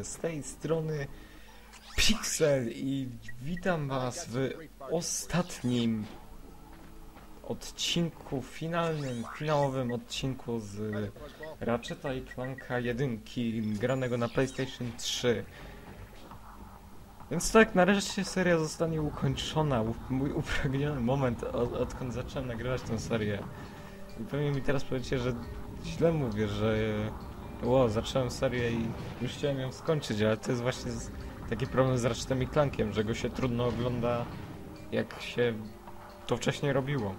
z tej strony Pixel i witam was w ostatnim odcinku, finałowym odcinku z Ratcheta i Clanka 1 granego na PlayStation 3. Więc tak, nareszcie seria zostanie ukończona, mój upragniony moment, odkąd zacząłem nagrywać tę serię. I pewnie mi teraz powiecie, że źle mówię, że zacząłem serię i już chciałem ją skończyć, ale to jest właśnie taki problem z Ratchetem i Clankiem, że go się trudno ogląda, jak się to wcześniej robiło.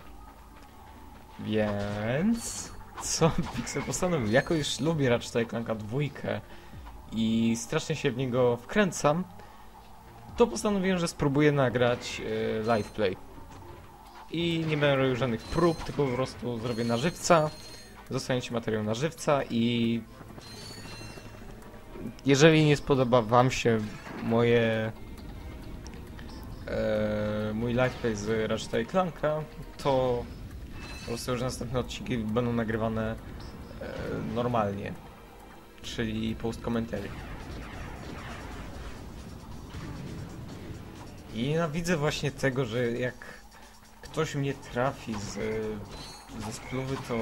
Więc co Pixel postanowił? Jako już lubię Ratcheta i Clanka 2 i strasznie się w niego wkręcam, to postanowiłem, że spróbuję nagrać live play. I nie będę robił żadnych prób, tylko po prostu zrobię na żywca. Zostaniecie materiał na żywca i jeżeli nie spodoba wam się mój live play z Ratcheta i Clanka, to po prostu już następne odcinki będą nagrywane normalnie, czyli post commentary. I nienawidzę właśnie tego, że jak ktoś mnie trafi ze spluwy, to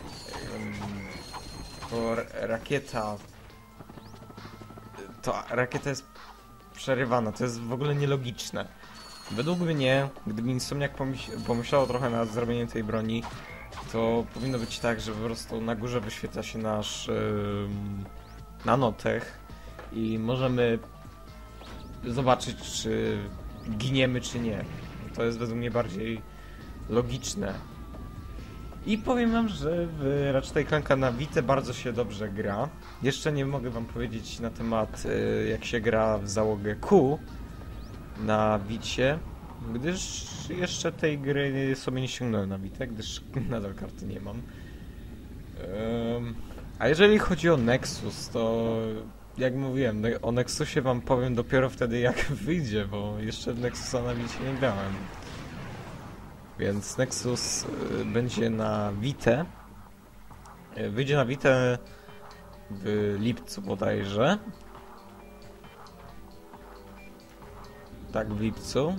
rakieta jest przerywana, to jest w ogóle nielogiczne. Według mnie, gdyby Insomniac pomyślało trochę nad zrobieniem tej broni, to powinno być tak, że po prostu na górze wyświetla się nasz nanotech i możemy zobaczyć, czy giniemy, czy nie. To jest według mnie bardziej logiczne. I powiem wam, że w Ratcheta i Clanka na Vita bardzo się dobrze gra. Jeszcze nie mogę wam powiedzieć na temat jak się gra w załogę Q na Vicie, gdyż jeszcze tej gry sobie nie ściągnąłem na Vita, gdyż nadal karty nie mam. A jeżeli chodzi o Nexus, to jak mówiłem, o Nexusie wam powiem dopiero wtedy jak wyjdzie, bo jeszcze w Nexusa na Vicie nie grałem. Więc Nexus będzie na Vitę. Wyjdzie na Vitę w lipcu bodajże. Tak, w lipcu.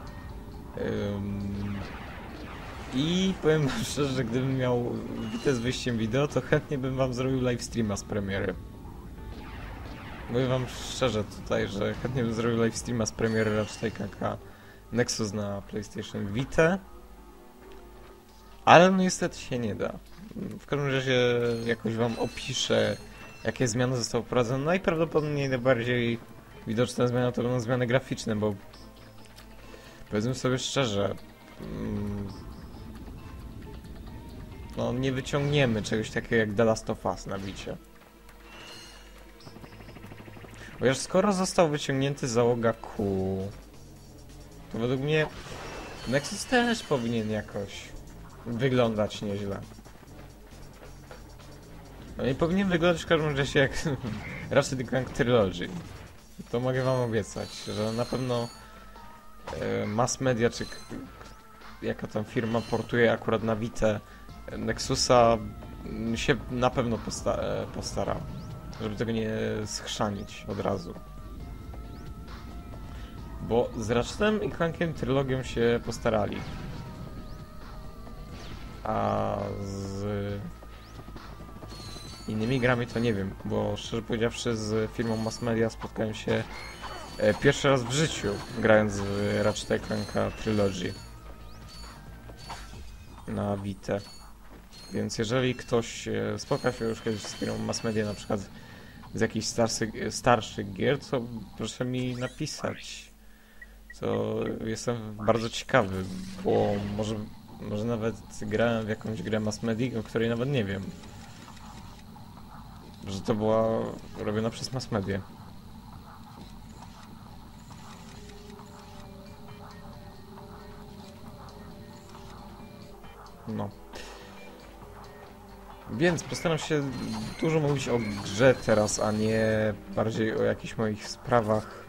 I powiem wam szczerze, że gdybym miał Vitę z wyjściem wideo, to chętnie bym wam zrobił live streama z premiery. Mówię wam szczerze tutaj, że chętnie bym zrobił live streama z premiery Ratcheta i Clanka Nexus na PlayStation Vita. Ale no niestety się nie da. W każdym razie jakoś wam opiszę, jakie zmiany zostały wprowadzone. Najprawdopodobniej najbardziej widoczne zmiany to będą zmiany graficzne, bo powiedzmy sobie szczerze, no nie wyciągniemy czegoś takiego jak The Last of Us na bicie. Chociaż skoro został wyciągnięty załoga Q, to według mnie Nexus też powinien jakoś wyglądać nieźle. No i powinien wyglądać w każdym razie jak Ratchet & Clank Trilogy. To mogę wam obiecać, że na pewno Mass Media, czy jaka tam firma portuje akurat na Vitę Nexusa, się na pewno postara, żeby tego nie schrzanić od razu. Bo z Ratchetem i Clankiem Trylogią się postarali. A z innymi grami to nie wiem, bo szczerze powiedziawszy z firmą Mass Media spotkałem się pierwszy raz w życiu, grając w Ratcheta i Clanka Trilogy na Vita. Więc jeżeli ktoś spotka się już kiedyś z firmą Mass Media, na przykład z jakichś starszych gier, to proszę mi napisać. To jestem bardzo ciekawy, bo może nawet grałem w jakąś grę Mass Media, o której nawet nie wiem. Że to była robiona przez Mass Media. No. Więc postaram się dużo mówić o grze teraz, a nie bardziej o jakichś moich sprawach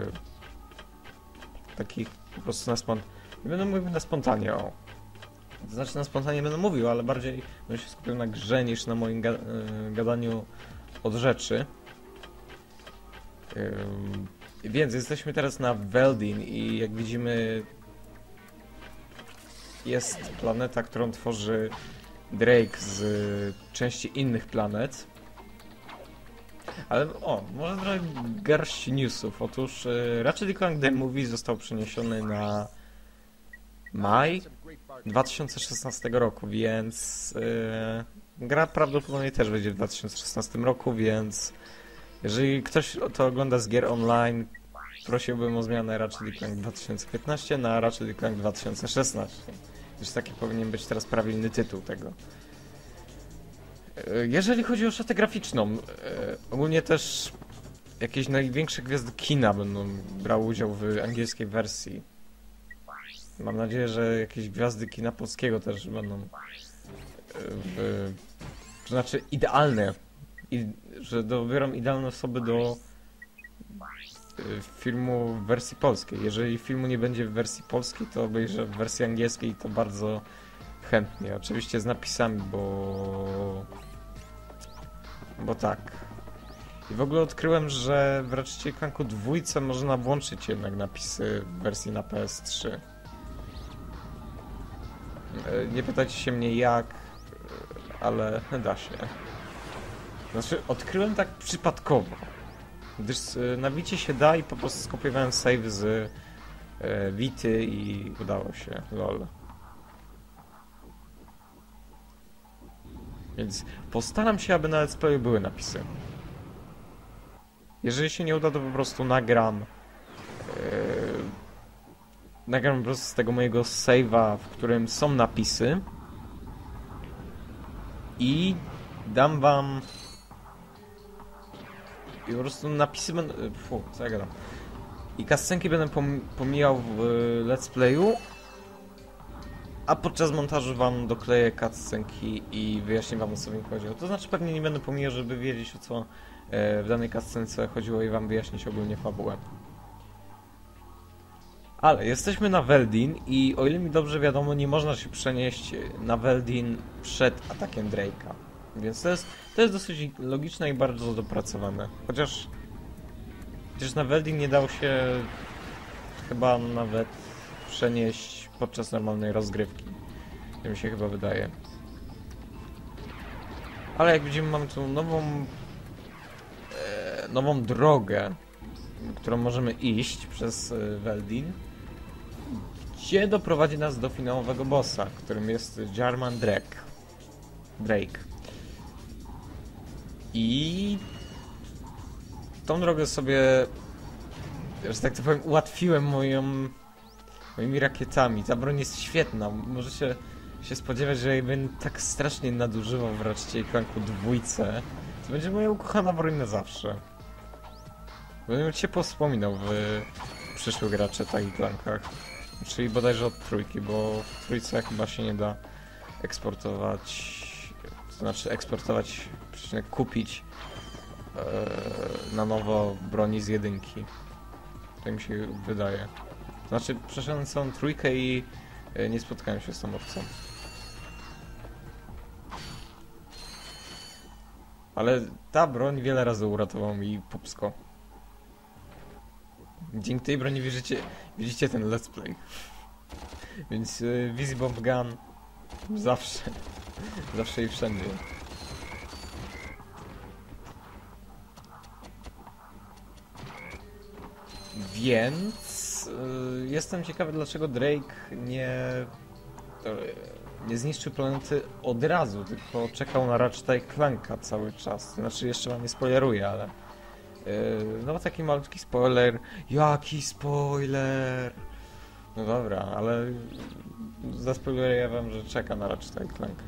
takich po prostu nie będę mówił na spontanie, o. To znaczy na spontanie będę mówił, ale bardziej będę się skupiał na grze niż na moim gadaniu od rzeczy. Więc jesteśmy teraz na Veldin i jak widzimy jest planeta, którą tworzy Drake z części innych planet. Ale może trochę garść newsów. Otóż Ratchet & Clank The Movie został przeniesiony na maj 2016 roku, więc gra prawdopodobnie też będzie w 2016 roku, więc jeżeli ktoś to ogląda z gier online, prosiłbym o zmianę Ratchet & Clank 2015 na Ratchet & Clank 2016. Już taki powinien być teraz prawilny tytuł tego. Jeżeli chodzi o szatę graficzną, ogólnie też jakieś największe gwiazdy kina będą brały udział w angielskiej wersji. Mam nadzieję, że jakieś gwiazdy kina polskiego też będą to znaczy idealne, że dobiorą idealne osoby do filmu w wersji polskiej. Jeżeli filmu nie będzie w wersji polskiej, to obejrzę w wersji angielskiej, to bardzo chętnie. Oczywiście z napisami, bo tak. I w ogóle odkryłem, że w Ratchet & Clanku 2 można włączyć jednak napisy w wersji na PS3. Nie pytajcie się mnie jak, ale da się. Znaczy, odkryłem tak przypadkowo. Gdyż na Wicie się da i po prostu skopiowałem save z Wity i udało się. Lol. Więc postaram się, aby na let's playu były napisy. Jeżeli się nie uda, to po prostu nagram po prostu z tego mojego save'a, w którym są napisy i dam wam i po prostu napisy będą... co ja gadam? I cutscenki będę pomijał w let's playu, a podczas montażu wam dokleję cutscenki i wyjaśnię wam, o co mi chodziło. To znaczy pewnie nie będę pomijał, żeby wiedzieć, o co w danej cutscence chodziło i wam wyjaśnić ogólnie fabułę. Ale jesteśmy na Veldin i o ile mi dobrze wiadomo, nie można się przenieść na Veldin przed atakiem Drake'a. Więc to jest dosyć logiczne i bardzo dopracowane. Chociaż na Veldin nie dało się chyba nawet przenieść podczas normalnej rozgrywki. To mi się chyba wydaje. Ale jak widzimy, mamy tu nową drogę, którą możemy iść przez Veldin, gdzie doprowadzi nas do finałowego bossa, którym jest Jarman Drake. I tą drogę sobie, że tak to powiem, ułatwiłem moimi rakietami. Ta broń jest świetna. Możecie się spodziewać, że jej będę tak strasznie nadużywał w Ratchetie & Clanku 2. To będzie moja ukochana broń na zawsze. Będę ciepło wspominał w przyszłych Ratchetach i Clankach. Czyli bodajże od 3, bo w 3 chyba się nie da eksportować, to znaczy eksportować, kupić na nowo broni z 1. Tak mi się wydaje. To znaczy przeszedłem całą 3 i nie spotkałem się z tą opcją. Ale ta broń wiele razy uratowała mi pupsko. Dzięki tej broni widzicie ten let's play. Więc Wizzy Bomb Gun zawsze i wszędzie. Więc jestem ciekawy, dlaczego Drake nie zniszczył planety od razu, tylko czekał na Ratchet & Clanka cały czas. Znaczy jeszcze wam nie spoileruję, ale no taki malutki spoiler. Jaki spoiler? No dobra, ale zaspoileruję wam, że czeka na Ratchet & Clanka.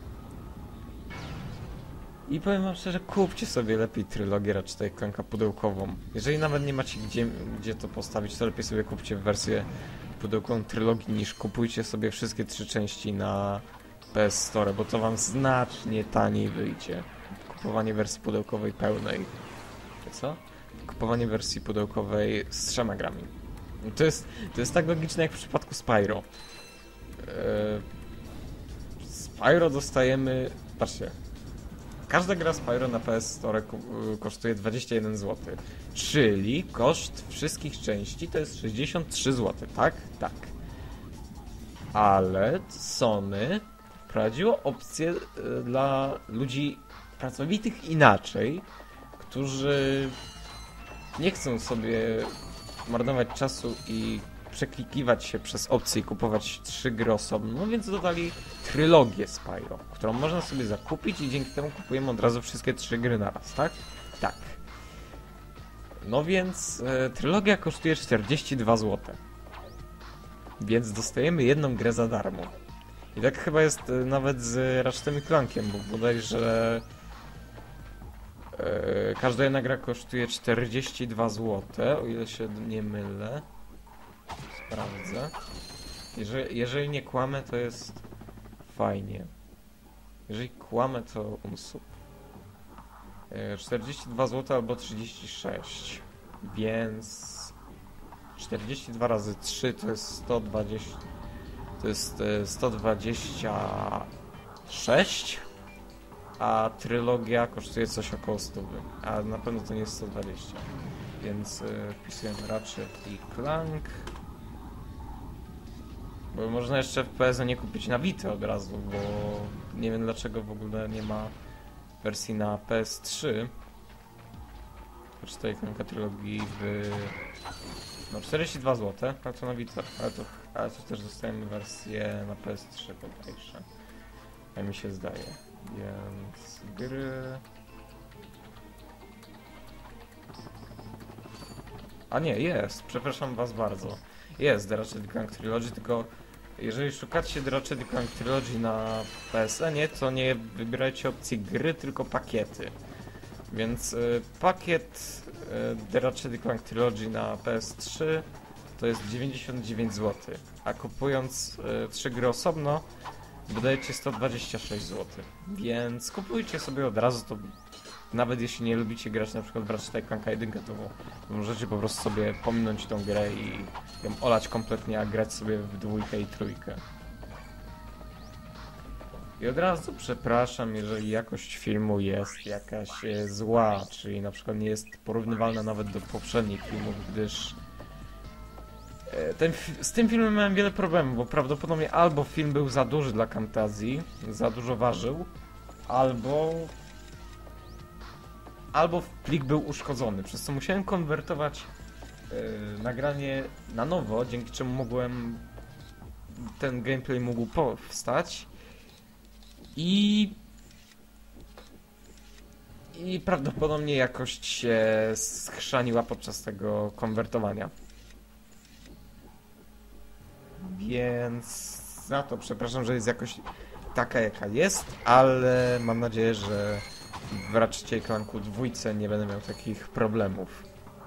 I powiem wam szczerze, kupcie sobie lepiej trylogię Ratchet & Clanka pudełkową. Jeżeli nawet nie macie gdzie to postawić, to lepiej sobie kupcie wersję pudełkową trylogii, niż kupujcie sobie wszystkie 3 części na PS Store, bo to wam znacznie taniej wyjdzie. Kupowanie wersji pudełkowej pełnej. Co? Kupowanie wersji pudełkowej z 3 grami. To jest tak logiczne jak w przypadku Spyro. Spyro dostajemy... Patrzcie. każda gra Spyro na PS Store kosztuje 21 zł. Czyli koszt wszystkich części to jest 63 zł, tak? Tak. Ale Sony wprowadziło opcję dla ludzi pracowitych inaczej, którzy nie chcą sobie marnować czasu i przeklikiwać się przez opcje i kupować 3 gry osobno, więc dodali trylogię Spyro, którą można sobie zakupić i dzięki temu kupujemy od razu wszystkie 3 gry naraz, tak? Tak. No więc trylogia kosztuje 42 zł. Więc dostajemy jedną grę za darmo. I tak chyba jest nawet z Ratchetem i Clankiem, bo bodajże każda jedna gra kosztuje 42 zł, o ile się nie mylę. Sprawdzę. Jeżeli nie kłamę, to jest fajnie. Jeżeli kłamę, to unsub. 42 zł albo 36. Więc 42 razy 3 to jest 120. To jest 126. A trylogia kosztuje coś około 100. A na pewno to nie jest 120. Więc wpisujemy Ratchet i Clank. Bo można jeszcze w PS nie kupić na Vita od razu, bo nie wiem dlaczego w ogóle nie ma wersji na PS3. Ratchet i Clanka trylogii w... No 42 zł, a to na Vita, ale to też dostajemy wersję na PS3 bodajże. Jak mi się zdaje. Więc gry... A nie, jest, przepraszam was bardzo. Jest The Ratchet & Clank Trilogy, tylko jeżeli szukacie The Ratchet & Clank Trilogy na PSN-ie, to nie wybierajcie opcji gry, tylko pakiety. Więc pakiet The Ratchet & Clank Trilogy na PS3 to jest 99 zł, a kupując 3 gry osobno wydajecie 126 zł. Więc kupujcie sobie od razu, to nawet jeśli nie lubicie grać na przykład w Ratchet & Clanka 1, to możecie po prostu sobie pominąć tą grę i ją olać kompletnie, a grać sobie w dwójkę i trójkę. I od razu przepraszam, jeżeli jakość filmu jest jakaś zła, czyli na przykład nie jest porównywalna nawet do poprzednich filmów, gdyż z tym filmem miałem wiele problemów, bo prawdopodobnie albo film był za duży dla Camtazji, za dużo ważył, albo plik był uszkodzony, przez co musiałem konwertować nagranie na nowo, dzięki czemu ten gameplay mógł powstać i prawdopodobnie jakość się schrzaniła podczas tego konwertowania. Więc za to przepraszam, że jest jakoś taka jaka jest, ale mam nadzieję, że w Ratchetie & Clanku 2 nie będę miał takich problemów.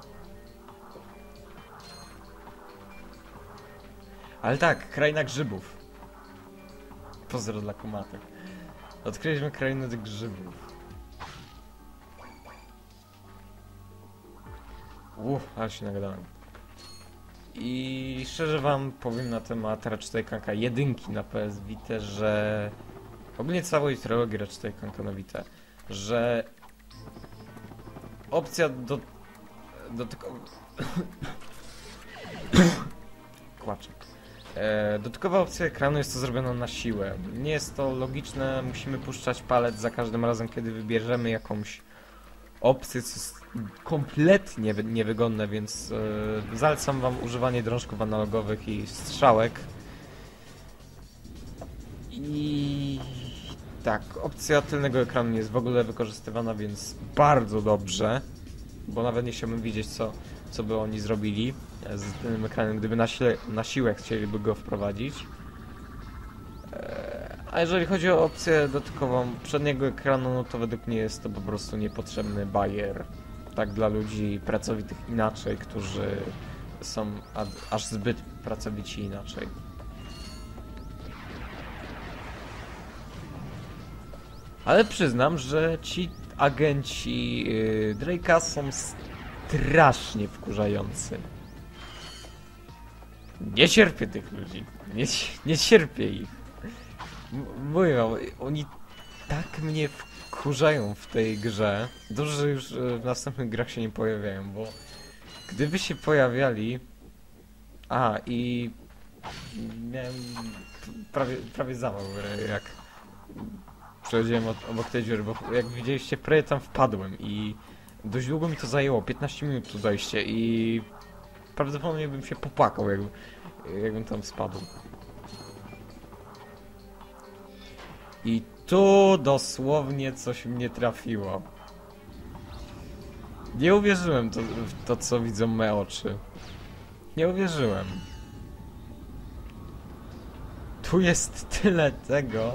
Ale tak, kraina grzybów. Pozdro dla kumatek. Odkryliśmy krainę grzybów. Ale się nagadałem. I szczerze wam powiem na temat Ratchet & Clanka 1 na PS Vita, że ogólnie całej trylogii Ratchet & Clanka na Vita, że opcja dotykowa opcja ekranu jest to zrobiona na siłę. Nie jest to logiczne, musimy puszczać palec za każdym razem, kiedy wybierzemy jakąś opcję, co jest kompletnie niewygodne, więc zalecam wam używanie drążków analogowych i strzałek. I tak, opcja tylnego ekranu nie jest w ogóle wykorzystywana, więc bardzo dobrze, bo nawet nie chciałbym widzieć, co by oni zrobili z tylnym ekranem, gdyby na siłę chcieliby go wprowadzić. A jeżeli chodzi o opcję dotykową przedniego ekranu, no to według mnie jest to po prostu niepotrzebny bajer. Tak dla ludzi pracowitych inaczej, którzy są aż zbyt pracowici inaczej. Ale przyznam, że ci agenci Drake'a są strasznie wkurzający. Nie cierpię tych ludzi. Nie cierpię ich. Mówię wam, oni tak mnie wkurzają w tej grze. Dobrze, że już w następnych grach się nie pojawiają, bo gdyby się pojawiali... A, i... miałem prawie zawał, jak przechodziłem obok tej dziury, bo jak widzieliście, prawie tam wpadłem i dość długo mi to zajęło, 15 minut tu dojście i prawdopodobnie bym się popłakał, jakbym tam spadł. I tu dosłownie coś mnie trafiło. Nie uwierzyłem w to, co widzą me oczy. Nie uwierzyłem. Tu jest tyle tego.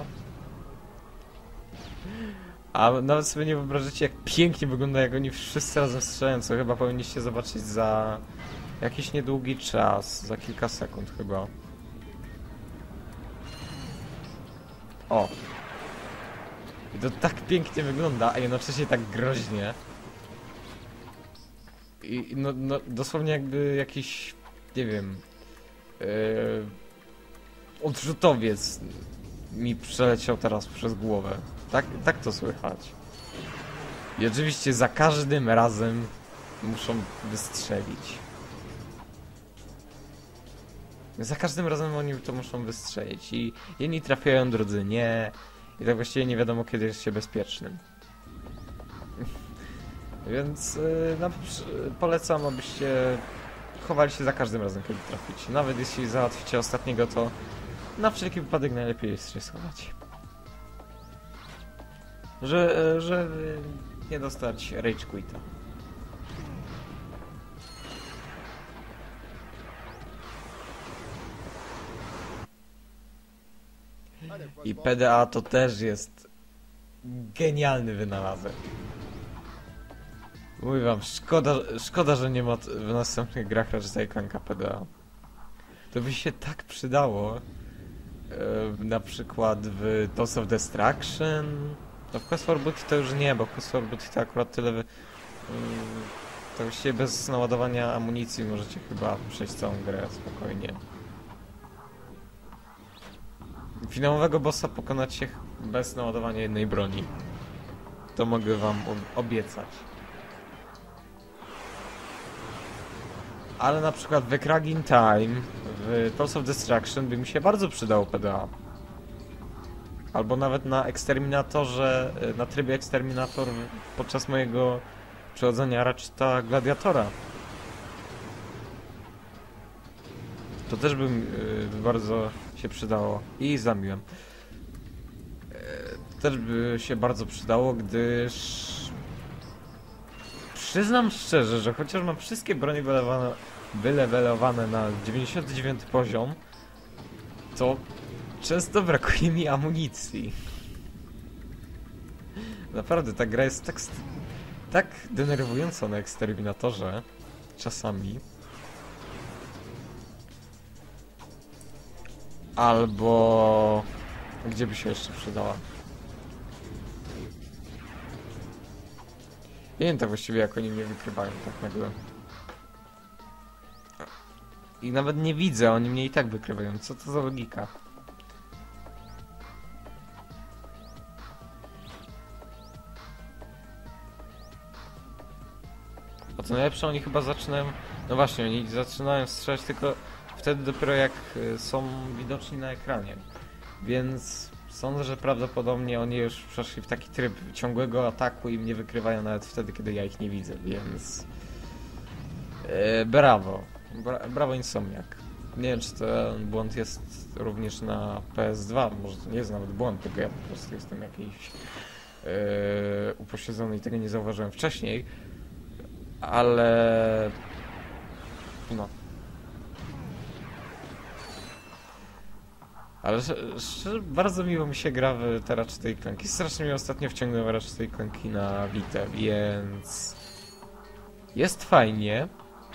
A nawet sobie nie wyobrażacie, jak pięknie wygląda, jak oni wszyscy razem strzelają, co chyba powinniście zobaczyć za jakiś niedługi czas, za kilka sekund chyba. O! I to tak pięknie wygląda, a jednocześnie tak groźnie. I no dosłownie jakby jakiś, nie wiem, odrzutowiec mi przeleciał teraz przez głowę. Tak to słychać. I oczywiście za każdym razem muszą wystrzelić. Za każdym razem oni to muszą wystrzelić i jedni trafiają, drudzy nie. I tak właściwie nie wiadomo, kiedy jest się bezpiecznym. Więc polecam, abyście chowali się za każdym razem, kiedy traficie. Nawet jeśli załatwicie ostatniego, to na wszelki wypadek najlepiej jest się schować. Żeby nie dostać rage quita. I PDA to też jest genialny wynalazek. Mówię wam, szkoda, że nie ma w następnych grach Ratchet & Clanka PDA. To by się tak przydało, na przykład w Tools of Destruction. No w Quest for Booty to już nie, bo w Quest for Booty to akurat tyle to właściwie bez naładowania amunicji możecie chyba przejść całą grę spokojnie. Finałowego bossa pokonacie bez naładowania jednej broni. To mogę wam obiecać. Ale na przykład w Crack in Time, w Tools of Destruction by mi się bardzo przydało PDA. Albo nawet na Eksterminatorze, na trybie Eksterminator podczas mojego przechodzenia Ratcheta Gladiatora. To też by bardzo się przydało. I zamiłem. Też by się bardzo przydało, gdyż... Przyznam szczerze, że chociaż mam wszystkie broni wylewelowane na 99 poziom, to często brakuje mi amunicji. Naprawdę, ta gra jest tak denerwująca na Eksterminatorze czasami. Albo... Gdzie by się jeszcze przydała? Nie wiem tak właściwie, jak oni mnie wykrywają tak nagle. I nawet nie widzę, oni mnie i tak wykrywają. Co to za logika? A co najlepsze, oni chyba zaczynają... No właśnie, oni zaczynają strzelać tylko wtedy dopiero jak są widoczni na ekranie. Więc sądzę, że prawdopodobnie oni już przeszli w taki tryb ciągłego ataku i mnie wykrywają nawet wtedy, kiedy ja ich nie widzę, więc... brawo. Brawo Insomniac. Nie wiem, czy ten błąd jest również na PS2, może to nie jest nawet błąd, tylko ja po prostu jestem jakiś upośledzony i tego nie zauważyłem wcześniej, ale... no. Ale szczerze, bardzo miło mi się gra w te Ratchet & Clanki. Strasznie mnie ostatnio wciągnęły Ratchet & Clanki na Vita, więc... jest fajnie.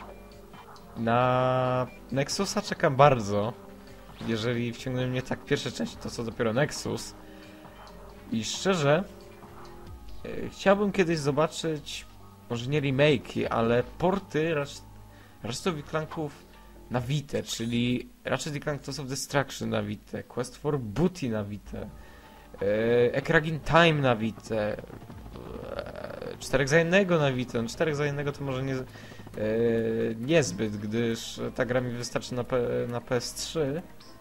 Na Nexusa czekam bardzo. Jeżeli wciągną mnie tak pierwsze części, to co dopiero Nexus. I szczerze, chciałbym kiedyś zobaczyć, może nie remake'i, ale porty Ratchet & Clanków na Vita, czyli Ratchet & Clank Tools of Destruction na Vita, Quest for Booty na Vita, Ekragin Time na Vita. 4 za 1 na Vita. No 4 za 1 to może niezbyt, gdyż ta gra mi wystarczy na PS3.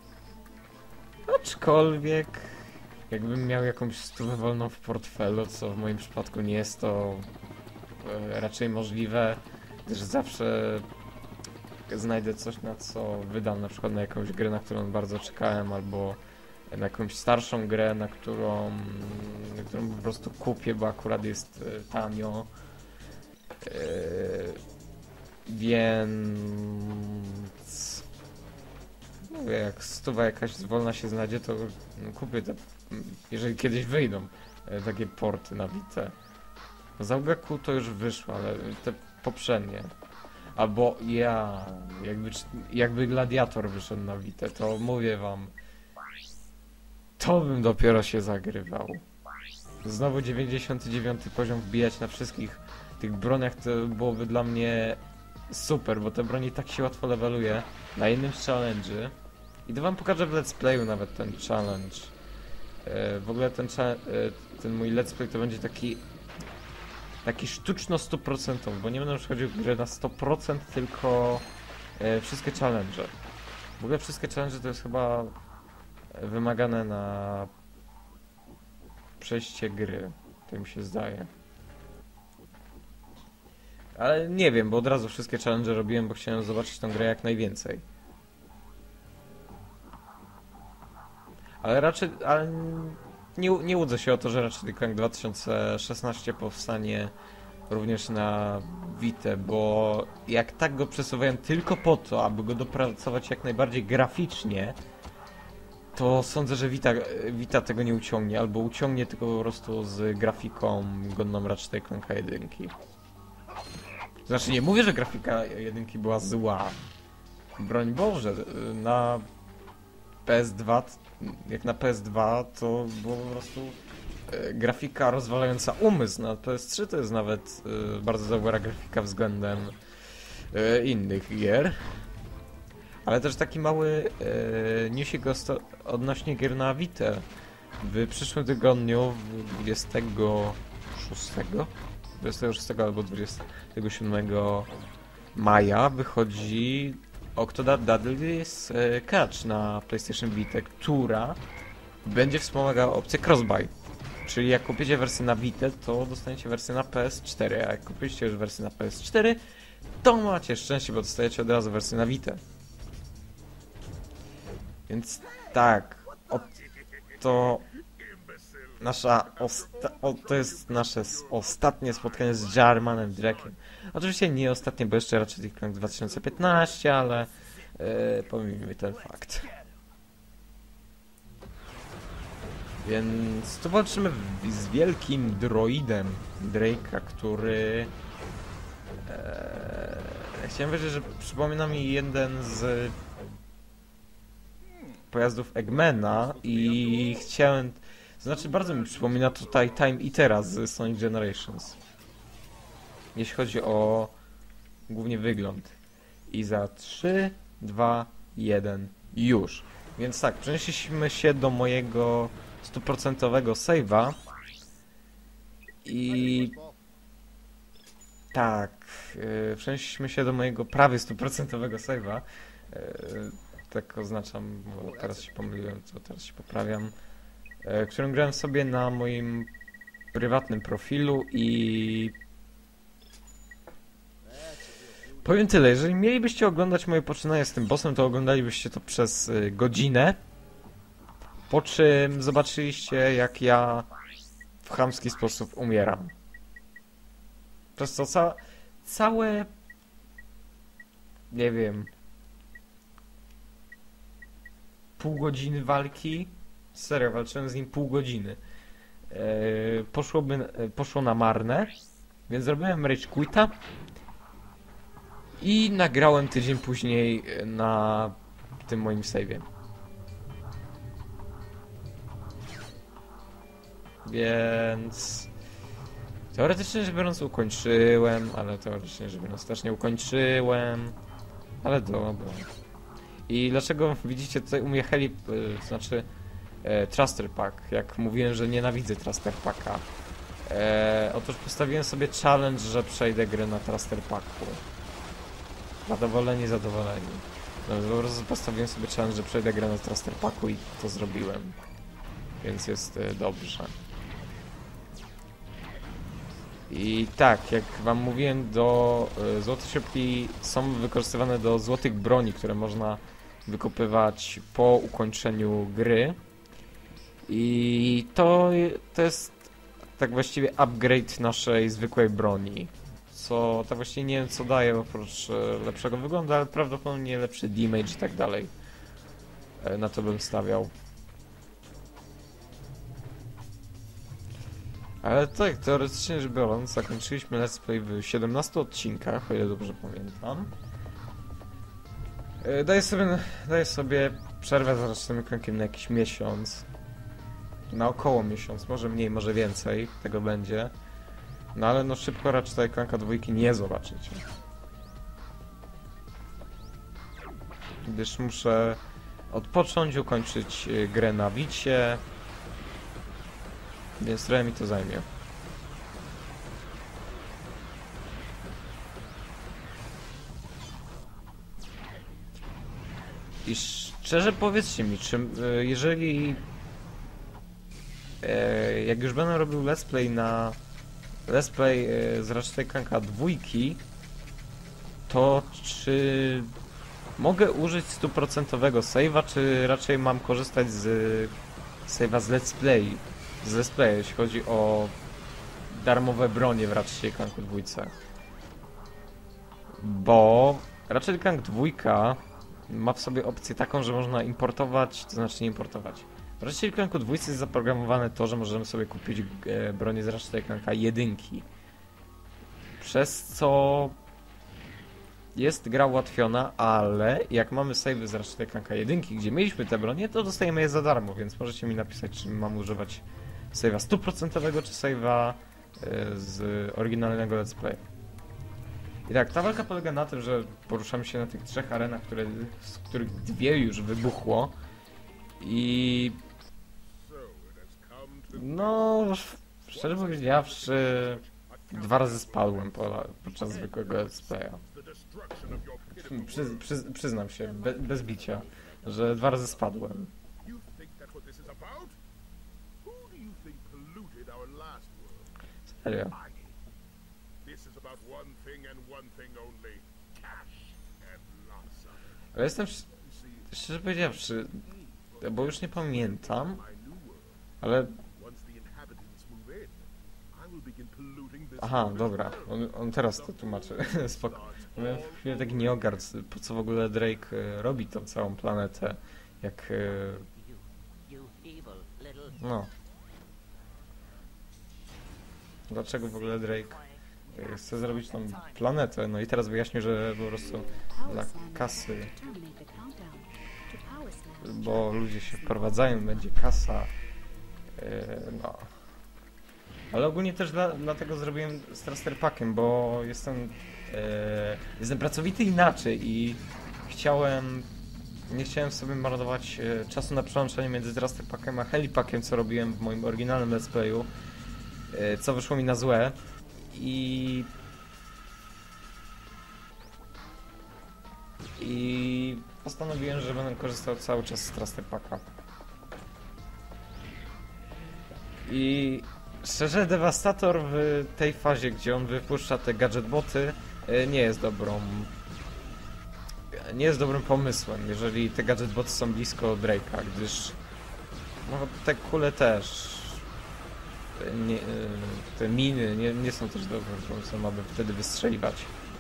Aczkolwiek jakbym miał jakąś stówę wolną w portfelu, co w moim przypadku nie jest to raczej możliwe, gdyż zawsze znajdę coś, na co wydam, na przykład na jakąś grę, na którą bardzo czekałem, albo na jakąś starszą grę, na którą po prostu kupię, bo akurat jest tanio. Więc mówię, jak stuwa jakaś wolna się znajdzie, to kupię te, jeżeli kiedyś wyjdą takie porty na Vita. Zaugaku to już wyszło, ale te poprzednie. Albo jakby Gladiator wyszedł na Vita, to mówię wam, to bym dopiero się zagrywał. Znowu 99 poziom wbijać na wszystkich tych broniach, to byłoby dla mnie super, bo te broni tak się łatwo leveluje na jednym z challenge'y. I to wam pokażę w let's playu nawet ten challenge. W ogóle ten mój let's play to będzie taki sztuczno 100%, bo nie będę już chodził w grę na 100%, tylko wszystkie challenge. W ogóle wszystkie challenge to jest chyba wymagane na przejście gry, to mi się zdaje. Ale nie wiem, bo od razu wszystkie challenge robiłem, bo chciałem zobaczyć tę grę jak najwięcej. Ale raczej, nie łudzę się o to, że Ratchet & Clank 2016 powstanie również na Vita, bo jak tak go przesuwają tylko po to, aby go dopracować jak najbardziej graficznie, to sądzę, że Vita tego nie uciągnie, albo uciągnie tylko po prostu z grafiką godną Ratchet & Clank 1. Znaczy nie mówię, że grafika 1 była zła. Broń Boże, na PS2, jak na PS2 to było po prostu grafika rozwalająca umysł. Na PS3 to jest nawet bardzo dobra grafika względem innych gier. Ale też taki mały newsik odnośnie gier na Vita. W przyszłym tygodniu, 26 albo 27 maja wychodzi Octodad Dudley's Catch na PlayStation Vita, która będzie wspomagała opcję crossbuy. Czyli jak kupicie wersję na Vita, to dostaniecie wersję na PS4, a jak kupiliście już wersję na PS4, to macie szczęście, bo dostajecie od razu wersję na Vita. Więc tak, to jest nasze ostatnie spotkanie z Jarmanem Drake'em. Oczywiście nie ostatnie, bo jeszcze raczej Clank 2015, ale pomijmy ten fakt. Więc tu walczymy z wielkim droidem Drake'a, który chciałem powiedzieć, że przypomina mi jeden z pojazdów Eggmana i chciałem... Znaczy bardzo mi przypomina tutaj Time Eatera z Sonic Generations. Jeśli chodzi o głównie wygląd. I za 3, 2, 1, już. Więc tak, przenieśliśmy się do mojego 100% save'a. I... tak, przenieśliśmy się do mojego prawie 100% save'a. Tak oznaczam, bo teraz się pomyliłem, to teraz się poprawiam. Którym grałem sobie na moim prywatnym profilu i... powiem tyle, jeżeli mielibyście oglądać moje poczynania z tym bossem, to oglądalibyście to przez godzinę, po czym zobaczyliście, jak ja w chamski sposób umieram. Przez co całe... nie wiem... pół godziny walki, serio, walczyłem z nim pół godziny, poszło na marne, więc zrobiłem rage quita i nagrałem tydzień później na tym moim save'ie. Więc teoretycznie rzecz biorąc ukończyłem, ale teoretycznie rzecz biorąc też nie ukończyłem, ale dobra. I dlaczego widzicie tutaj u mnie heli, znaczy Thruster Pack. Jak mówiłem, że nienawidzę Thruster Packa. Otóż postawiłem sobie challenge, że przejdę grę na Thruster Packu. Zadowoleni, zadowoleni. No, po prostu postawiłem sobie challenge, że przejdę grę na Thruster Packu i to zrobiłem. Więc jest dobrze. I tak, jak wam mówiłem, złote śrubki są wykorzystywane do złotych broni, które można wykupywać po ukończeniu gry. I to jest tak właściwie upgrade naszej zwykłej broni. Co tak właściwie nie wiem co daje oprócz lepszego wyglądu, ale prawdopodobnie lepszy damage i tak dalej. Na to bym stawiał. Ale tak, teoretycznie rzecz biorąc, zakończyliśmy let's play w 17 odcinkach, o ile dobrze pamiętam. Daję sobie przerwę z Ratchetem Clankiem na jakiś miesiąc. Na około miesiąc, może mniej, może więcej tego będzie. No ale no szybko Ratcheta i Clanka 2 nie zobaczycie. Gdyż muszę odpocząć, ukończyć grę na Wicie. Więc trochę mi to zajmie. I szczerze powiedzcie mi, czy jeżeli jak już będę robił let's play z Ratchet & Clanka 2, to czy mogę użyć 100% save'a, czy raczej mam korzystać z save'a z let's play, jeśli chodzi o darmowe bronie w Ratchet & Clanku 2. Bo Ratchet & Clank 2 ma w sobie opcję taką, że można importować, to znaczy nie importować. W Ratchet & Clanku 2 jest zaprogramowane to, że możemy sobie kupić bronię z Ratchet & Clanka 1. Przez co jest gra ułatwiona, ale jak mamy save z Ratchet & Clanka 1, gdzie mieliśmy te bronie, to dostajemy je za darmo, więc możecie mi napisać, czy mam używać save'a 100% czy save'a z oryginalnego let's play. I tak, ta walka polega na tym, że poruszamy się na tych 3 arenach, z których 2 już wybuchło. I no, szczerze powiedziawszy, 2 razy spadłem podczas zwykłego let's playa. Przyznam się, bez bicia, że 2 razy spadłem. Serio. Ale jestem, szczerze powiedziawszy, bo już nie pamiętam, ale... Aha, dobra, on teraz to tłumaczy, spoko. Miałem chwilę taki nieogard, po co w ogóle Drake robi tą całą planetę, jak... No. Dlaczego w ogóle Drake chce zrobić tą planetę? No i teraz wyjaśnił, że po prostu dla kasy, bo ludzie się wprowadzają, będzie kasa, no. Ale ogólnie też dlatego zrobiłem z Thruster Packiem, bo jestem pracowity inaczej i nie chciałem sobie marnować czasu na przełączenie między Thruster Packiem a Helipackiem, co robiłem w moim oryginalnym let's playu, co wyszło mi na złe. I postanowiłem, że będę korzystał cały czas z Thruster Packa. I szczerze, Devastator w tej fazie, gdzie on wypuszcza te gadżet boty, nie jest dobrym pomysłem, jeżeli te gadżet boty są blisko Drake'a, gdyż no, te kule też, te miny nie są też dobrym pomysłem, aby wtedy wystrzeliwać.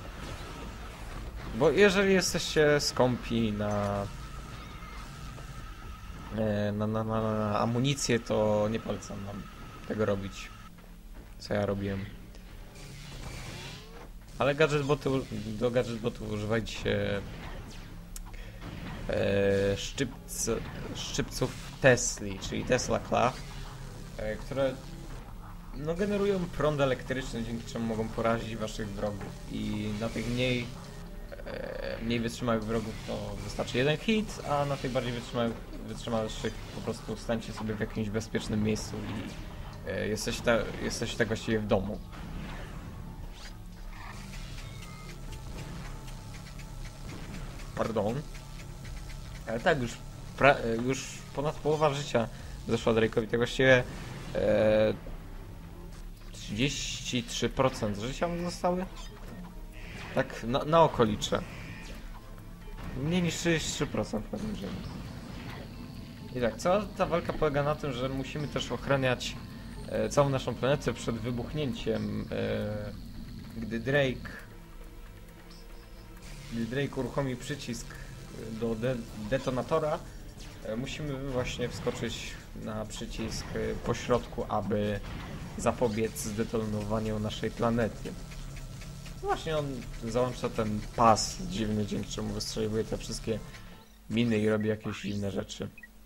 Bo jeżeli jesteście skąpi na amunicję, to nie polecam wam tego robić, co ja robiłem. Ale do gadżet botów używajcie szczypców Tesli, czyli Tesla Claw, które no, generują prąd elektryczny, dzięki czemu mogą porazić waszych wrogów i na tych mniej mniej wytrzymałych wrogów to wystarczy jeden hit, a na tych bardziej wytrzymałych po prostu stańcie sobie w jakimś bezpiecznym miejscu i jesteście tak właściwie w domu. Pardon. Ale tak, już ponad połowa życia zeszła Drake'owi, tak właściwie 33% życia mu zostały? Tak, na oko liczę. Mniej niż 33% pewnie życia. I tak, cała ta walka polega na tym, że musimy też ochraniać całą naszą planetę przed wybuchnięciem, gdy Drake uruchomi przycisk do detonatora, musimy właśnie wskoczyć na przycisk po środku, aby zapobiec zdetonowaniu naszej planety. Właśnie on załącza ten pas dziwny, dzięki czemu wystrzeliwuje te wszystkie miny i robi jakieś dziwne rzeczy.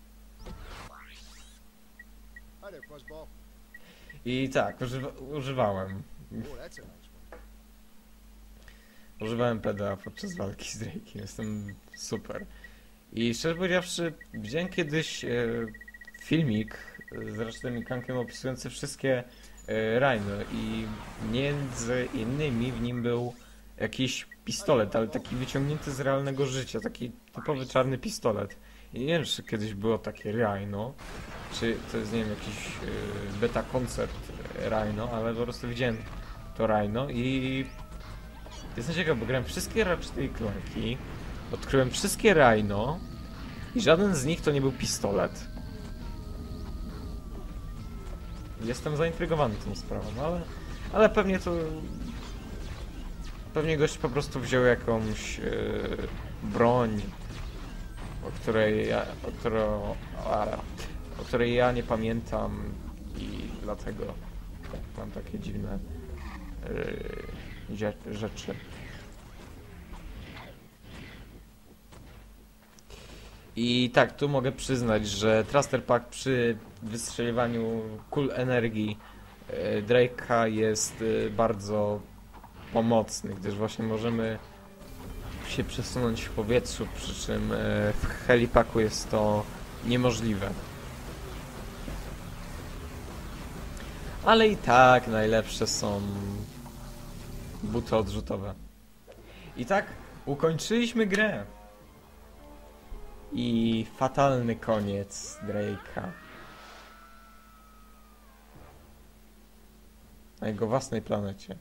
I tak, używałem PDA podczas walki z Drake'iem, jestem super. I szczerze powiedziawszy, widziałem kiedyś filmik z Ratchetem i Clankiem opisujący wszystkie Rhino i między innymi w nim był jakiś pistolet, ale taki wyciągnięty z realnego życia, taki typowy czarny pistolet. I nie wiem, czy kiedyś było takie Rhino, czy to jest, nie wiem, jakiś beta koncept Rhino, ale po prostu widziałem to Rhino i jestem ciekaw, bo grałem wszystkie Ratchety i Clanki, odkryłem wszystkie Rhino i żaden z nich to nie był pistolet. Jestem zaintrygowany tą sprawą, ale pewnie to... Pewnie gość po prostu wziął jakąś broń, o której ja nie pamiętam i dlatego mam takie dziwne rzeczy. I tak, tu mogę przyznać, że Thruster Pack przy wystrzeliwaniu kul energii Drake'a jest bardzo pomocny, gdyż właśnie możemy się przesunąć w powietrzu, przy czym w helipaku jest to niemożliwe. Ale i tak najlepsze są buty odrzutowe. I tak ukończyliśmy grę. I fatalny koniec Drake'a. Na jego własnej planecie.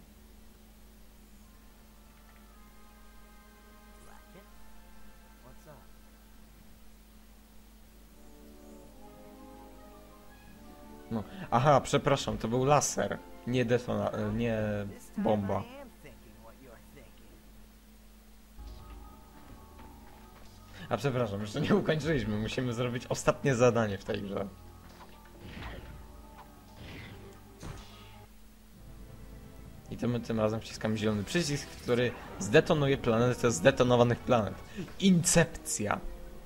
No. Aha, przepraszam, to był laser, nie nie bomba. A przepraszam, jeszcze nie ukończyliśmy, musimy zrobić ostatnie zadanie w tej grze. I tym razem wciskamy zielony przycisk, który zdetonuje planetę zdetonowanych planet. Incepcja.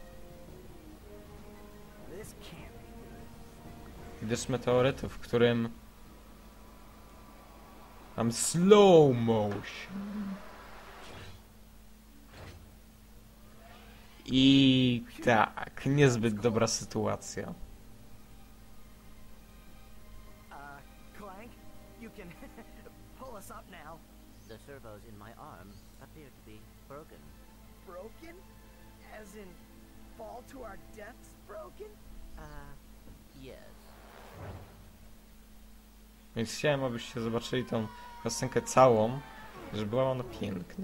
Gdyż meteorytu, w którym mam slow motion. I tak, niezbyt dobra sytuacja. Clank, you can pull us up now. The servos in my arm appear to be broken. Broken? As in fall to our deaths broken? Yes. Więc chciałem, abyście zobaczyli tą piosenkę całą, że była ona piękna.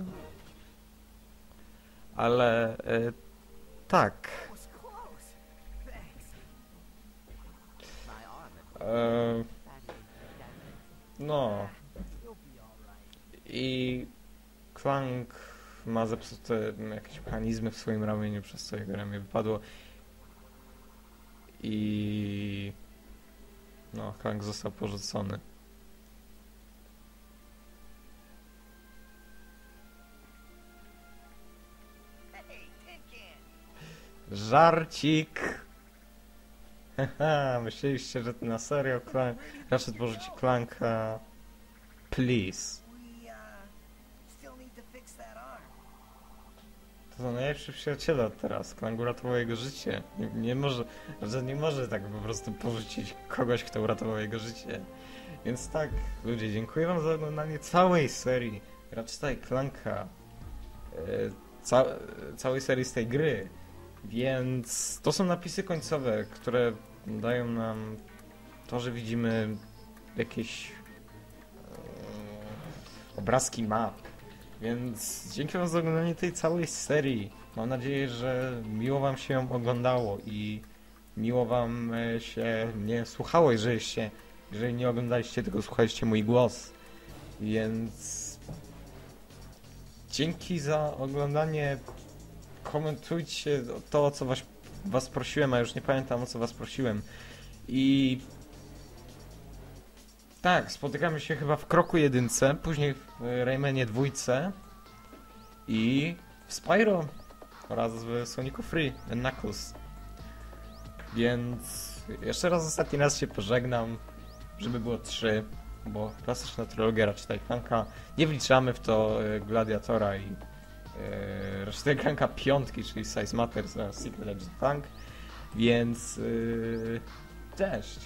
Ale tak. That was close. Thanks. My arm is E, badly damaged. no. You'll be alright. I Clank ma zepsute jakieś mechanizmy w swoim ramieniu, przez co jego ramię wypadło. I... no, Clank został porzucony. Hey, tin can. Żarcik! Haha, myśleliście, że to na serio Ratchet porzuci Clanka. Please. We still need to fix that arm. To są najlepsi przyjaciele od teraz. Klang uratował jego życie. Nie może tak po prostu porzucić kogoś, kto uratował jego życie. Więc tak, ludzie, dziękuję wam za oglądanie całej serii Ratcheta & Clanka. Całej serii z tej gry. Więc to są napisy końcowe, które dają nam to, że widzimy jakieś obrazki map. Więc dzięki wam za oglądanie tej całej serii. Mam nadzieję, że miło wam się ją oglądało i miło wam się mnie słuchało, jeżeli nie oglądaliście, tylko słuchaliście mój głos. Więc dzięki za oglądanie. Komentujcie to, o co was prosiłem, a już nie pamiętam, o co was prosiłem. I tak, spotykamy się chyba w Kroku 1, później w Raymanie 2 i w Spyro oraz w Sonicu Free and Knuckles. Więc jeszcze raz ostatni raz się pożegnam, żeby było 3, bo klasyczna trylogia Ratcheta & Clanka, nie wliczamy w to Gladiatora i Ratcheta & Clanka 5, czyli Size Matters oraz Secret Agent Clank, więc cześć!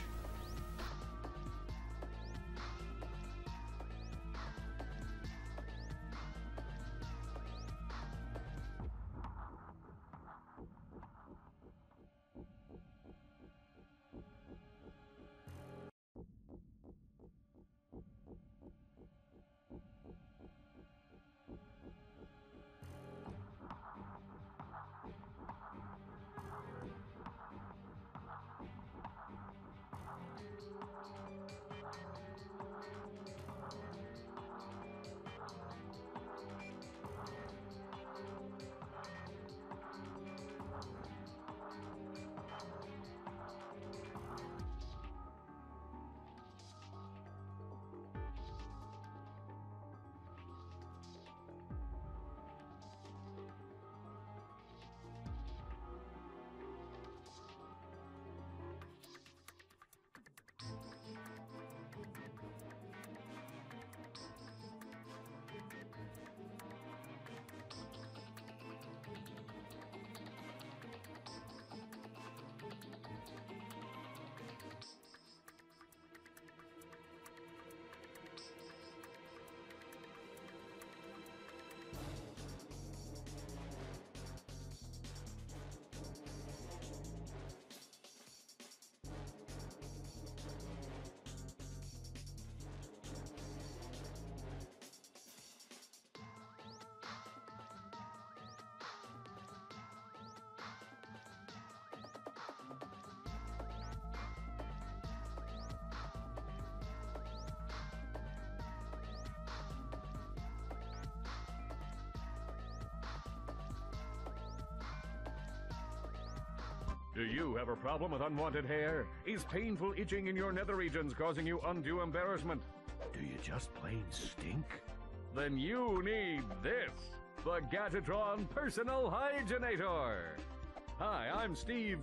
Do you have a problem with unwanted hair? Is painful itching in your nether regions causing you undue embarrassment? Do you just plain stink? Then you need this, the Gatatron Personal Hygienator. Hi, I'm Steve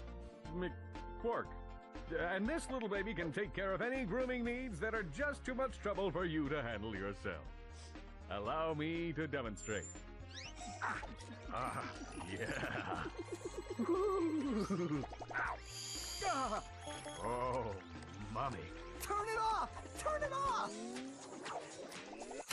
McQuark, and this little baby can take care of any grooming needs that are just too much trouble for you to handle yourself. Allow me to demonstrate. Yeah. Oh, mommy. Turn it off! Turn it off!